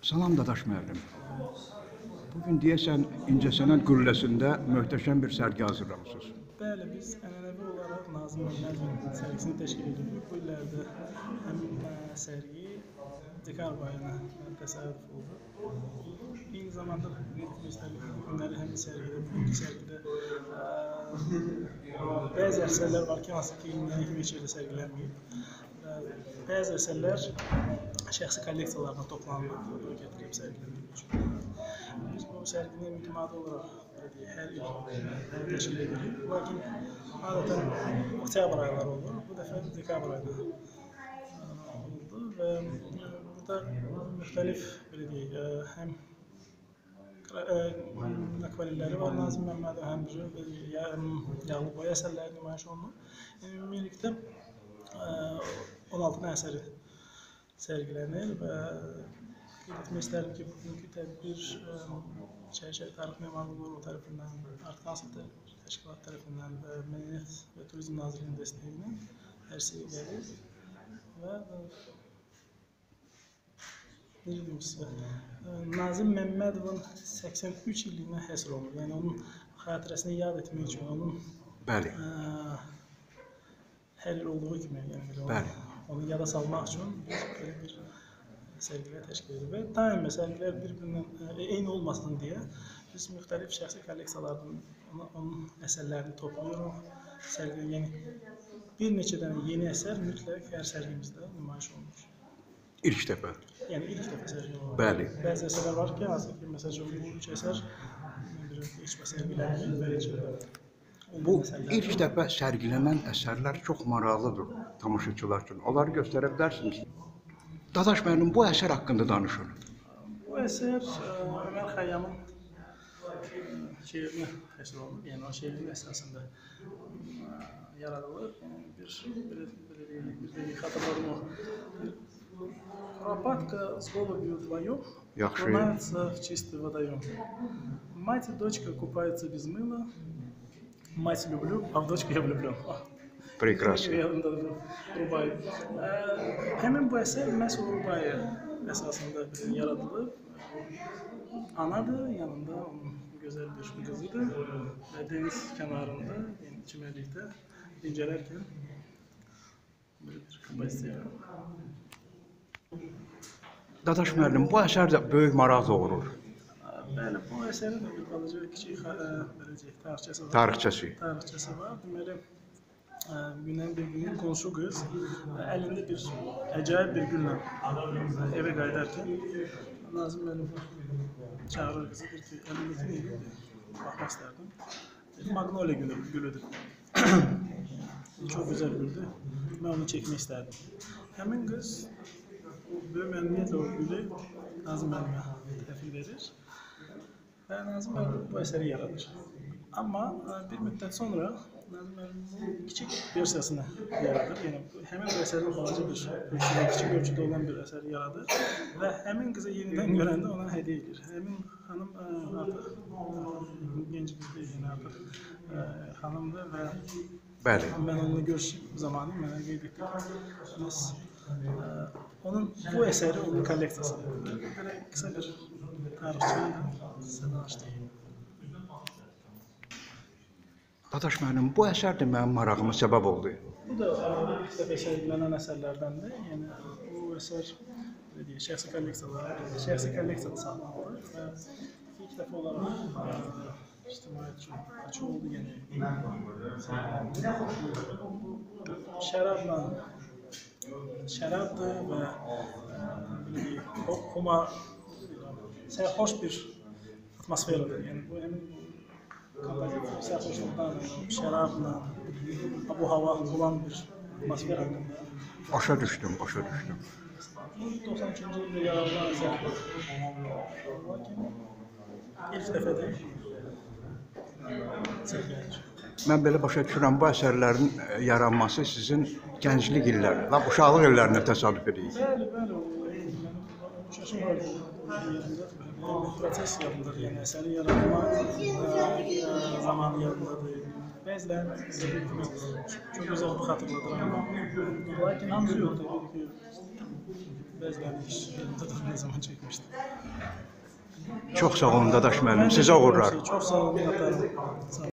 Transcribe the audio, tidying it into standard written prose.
Salam Dadaş müəllim. Bugün deyəsən İncəsənət Qülləsində möhtəşəm bir sərgi hazırlamışsınız. Bəli, biz ənənəvi olaraq Nazım Məmmədovun sərgisini təşkil edirik. Bu illərdə həmin sərgi dekabr ayına təsadüf oldu. Eyni zamanda günləri həmin sərgidə, bugünkü sərgidə bəzi əsərlər var ki, hansı ki, illəri kimi heç yerdə sərgilənməyib. Bəzi əsərlər şəxsi kolleksiyalarına toplanılıb, bura gətirib sərgilənmək üçün. Biz bu sərgini mütəmadi olaraq hər il təşkil edirik. Lakin adətən oktyabr ayları olur. Bu dəfə dekabr ayında oldu və burada müxtəlif həm akvarelləri var Nazım Məmmədov, həm yağlı boya əsərləri nümayiş olunur. Ümumilikdə 16 əsəri sərgilənir və qeyd etmək istərdim ki, bugünkü tədbir İçərişəhər Tarix Memarlıq tərəfindən, Artıq Hansıl Təşkilat tərəfindən və Mədəniyyət və Turizm Nazirliyinin dəstəyi ilə hərsəyə gəlir və necə deyim sizə, Nazım Məmmədovun 83 illiyinə həsr olunur. Yəni onun xatirəsini yad etmək üçün, onun hər il olduğu kimi, onu yada salmaq üçün biz belə bir sərgilər təşkil edirik və daima sərgilər bir-birindən eyni olmasın deyə biz müxtəlif şəxsi kolleksiyalardan onun əsərlərini toplayırıq. Yəni bir neçə dənə yeni əsər mütləq hər sərgimizdə nümayiş olunur. İlk dəfə. Yəni ilk dəfə sərgi olur. Bəli. Bəzi əsərlər var ki, hansı ki, məsələn, bu üç əsər heç sərgilənməyib və heç Bu ilk dəfə sərgilənən əsərlər çox maraqlıdır tamaşaçılar üçün. Onları göstərə bilərsiniz. Dadaş müəllim, bu əsər haqqında danışın. Bu əsər Ömər Xəyyamın şeirinə həsr olunur. Yəni o şeirin əsasında yaradılır. Bir də xatırladım o. Куропатка с голубью вдвоем окунаются в чистый водоем. Мать и дочка купаются без мыла. Мать люблю, а в дочку я влюблен. Прекрасно. Həmin bu əsər məhz Urubaya əsasında yaradılıb. Anadır, yanında onun gözəl bir qızıdır və dəniz kənarında, yəni çimərlikdə dincələrkən belə bir kompozisiya. Dadaş müəllim, bu əsər də böyük maraq doğurur. Bəli, bu əsərin də bir balaca kiçik tarixçəsi var. Deməli, gündən bir gün qonşu qız əlində bir əcayib bir gülla evə qayıdarkən Nazım müəllim çağırır qızı, deyir ki, əlindəki neydi? Baxmaq istərdim. Magnolia gülüdür. Çox gözəl güldür. Mən onu çəkmək istərdim. Həmin qız böyük məmnuniyyətlə o gülü Nazım müəllimə təhvil verir və Nazım müəllim bu əsəri yaradır. Amma bir müddət sonra Nazım müəllim kiçik versiyasını yaradır. Yəni həmin bu əsərin balaca bir kiçik ölçüdə olan bir əsəri yaradır və həmin qızı yenidən görəndə ona hədiyyə edir. Həmin xanım artıq gənc qız deyil, yəni artıq xanımdır və mən onunla görüşüm zamanı mənə qeyd etdim. Onun bu əsəri onun kolleksiyasıdır. Belə qısa bir tarixçəylə sizə danışdım. Dadaş müəllim, bu əsər də mənim marağıma səbəb oldu. Bu da ilk dəfə sərgilənən əsərlərdəndir. Yəni bu əsər şəxsi kolleksiyada saxlanılır və ilk dəfə olaraq ictimaiyyət üçün açıq oldu. Yəni şərabdır və sərxoş bir atmosferadır. Yəni bu həmin kompozisiya sərxoşluqdan, şərabla, bu-hava olan bir atmosfer haqqında. Başa düşdüm. Bu 93-cü ildə yaradılan əsərdir. Lakin ilk dəfədir sərgilənir. Mən belə başa düşürəm, bu əsərlərin yaranması sizin gənclik illərinə, uşaqlıq illərinə təsadüf edir. Bəli. Şaşım vardı. Proses yadındadır, yəni əsərin yaratma zamanı yadındadır. Bəzilərinin çox gözəl xatırladır. Lakin hamısı yox, təbii ki, bəzilərinin iş yadındadır, nə zaman çəkmişdir. Çox sağ olun Dadaş müəllim. Sizə uğurlar. Çox sağ olun, minnətdarım. Sağ olun.